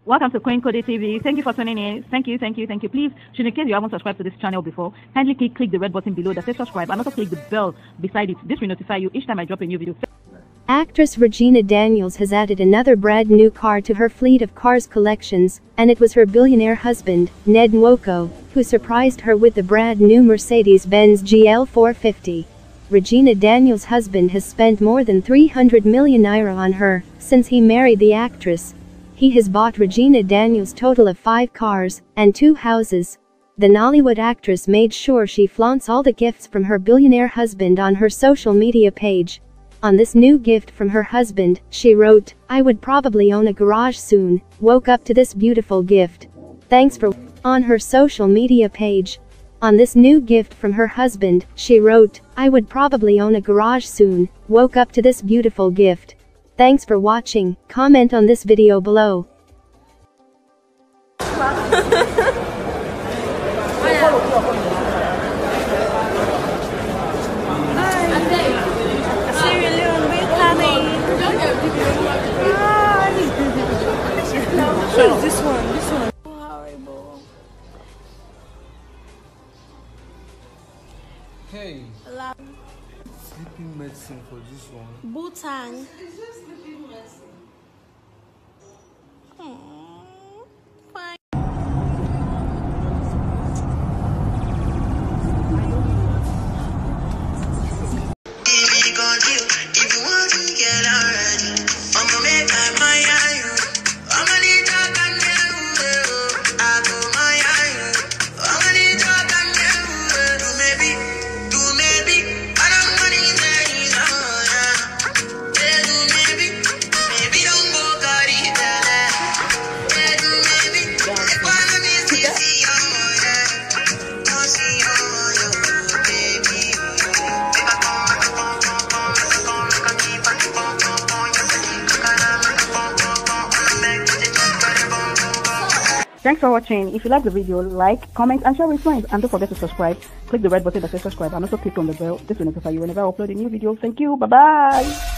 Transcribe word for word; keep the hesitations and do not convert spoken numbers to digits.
Welcome to Queen Cody T V. Thank you for tuning in. Thank you, thank you, thank you. Please, should in case you haven't subscribed to this channel before, kindly click, click the red button below that says subscribe and also click the bell beside it. This will notify you each time I drop a new video. Actress Regina Daniels has added another brand new car to her fleet of cars collections, and it was her billionaire husband, Ned Nwoko, who surprised her with the brand new Mercedes-Benz G L four fifty. Regina Daniels' husband has spent more than three hundred million naira on her since he married the actress. He has bought Regina Daniels' total of five cars and two houses. The Nollywood actress made sure she flaunts all the gifts from her billionaire husband on her social media page. On this new gift from her husband, she wrote, "I would probably own a garage soon, woke up to this beautiful gift. Thanks for..." On her social media page. On this new gift from her husband, she wrote, "I would probably own a garage soon, woke up to this beautiful gift. Thanks for watching. Comment on this video below." Choose this one, this one. Horrible. Hey, sleeping medicine for this one. Butang. It's not sleeping medicine. Aww, fine. If you want to get already, I'ma make my mind on you. I'ma need to come down. I go my eye. I'ma need to come down. Do maybe, do maybe. I don't money days. Oh yeah. Yeah, do maybe, maybe don't go carry that. Yeah, do maybe. If I don't miss you, see you, yeah. Don't see you, yeah, baby. If I come, I come, come, come, come, come, I keep on, come, come, come, yes I keep Thanks for watching. If you like the video, like, comment, and share with friends. And don't forget to subscribe. Click the red button that says subscribe and also click on the bell. This will notify you whenever I upload a new video. Thank you. Bye bye.